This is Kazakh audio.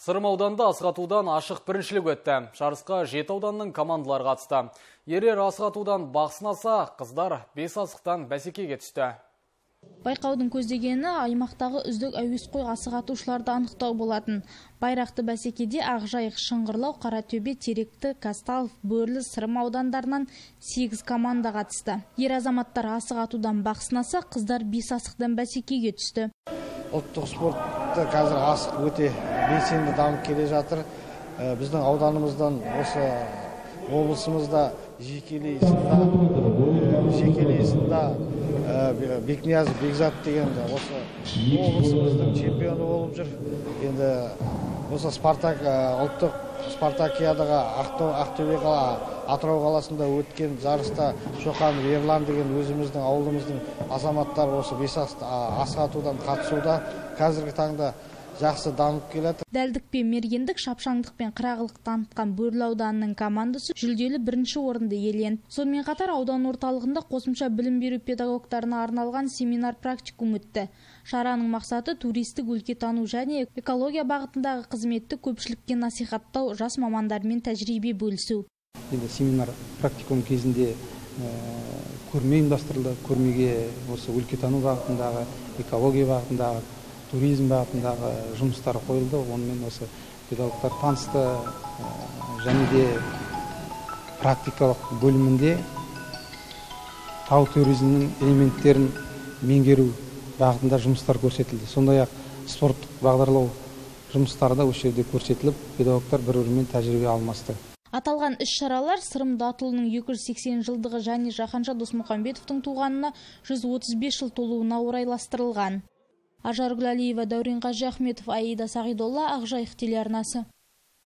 Сырым ауданында асық-атудан ашық біріншілік өтті. Жарысқа 7 ауданның командалары қатысты. Ерер асық-атудан бақ сынаса, қыздар 5 асықтан бәсекеге түсті. Байқаудың көздегені аймақтағы үздік әуесқой асық атушыларды анықтау болатын. Байрақты бәсекеде Ақжайық, Шыңғырлау, Қаратөбе, Теректі, Казталов, Бөрлі, Сырым аудандарынан 8 команда қатысты. Ер азаматтар асық атудан бақ сынаса, қыздар 5 асықтан бәсекеге түсті. Ұлттық спортта қазір асық өте белсенді дамып келе жатыр. Біздің ауданымыздан осы облысымызда жекелейсында Бекниязов Бекзат деген осы облысымыздың чемпионы болып жүр. Енді осы ұлттық спартакиадаға Ақтөбе Атырау қаласында өткен жарыста Шоқан Ерлан деген өзіміздің ауылымыздың азаматтары осы 5 асық атудан қатысуда. Қазіргі таңда жақсы дамып келеді. Дәлдікпен, мергендік, шапшаңдықпен қырағылық танытқан Бөрлі ауданының командасы жүлделі бірінші орынды иеленді. Сонымен қатар аудан орталығында қосымша білім беру педагогтарына арналған семинар практикум өтті. Шараның мақсаты туристік өлкетану және экология бағытындағы қызметті көпшілікке насихаттау, жас мамандармен тәжірибе бөлісу. Енді семинар практикум кезінде көрме ұйымдастырылды. Көрмеге осы өлкетану бағытындағы, экология бағытындағы, туризм бағытындағы жұмыстар қойылды. Онымен осы педагогтар танысты, және де практикалық бөлімінде тау туризмінің элементтерін меңгеру бағытында жұмыстар көрсетілді. Сондай-ақ спорттық бағдарлау жұмыстары да осы жерде көрсетіліп, педагогтар бір-бірімен тәжірибе алмасты. Аталған іс-шаралар Сырым Датұлының 280 жылдығы және Жаһанша Досмұхамбетовтің туғанына 135 жыл толуына орайластырылған. Ажаргүл Алиева, Дәурен Қажиахметов, Аида Сағидолла, Ақжайық телеарнасы.